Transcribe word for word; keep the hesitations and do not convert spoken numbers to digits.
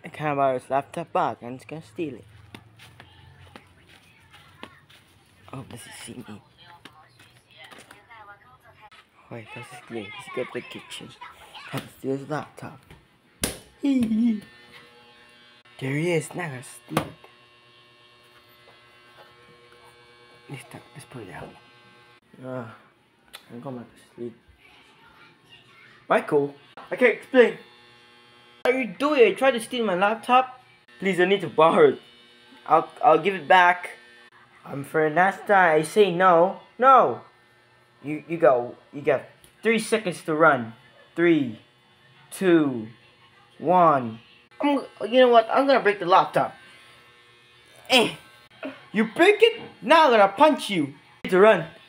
I can't borrow his laptop back and it's gonna steal it. Oh, does he see me? Wait, this is clear. He's got the kitchen. Can't steal his laptop. There he is, now I'm gonna steal it. Let's, let's put it down. Uh, I'm going back to sleep. Michael, I can't explain. What are you doing? You tried to steal my laptop? Please, I need to borrow it. I'll, I'll give it back. I'm for last time. I say no. No! You, you got, you got three seconds to run. Three, two, one. I'm, you know what? I'm gonna break the laptop. Eh. You break it? Now I'm gonna punch you. To run.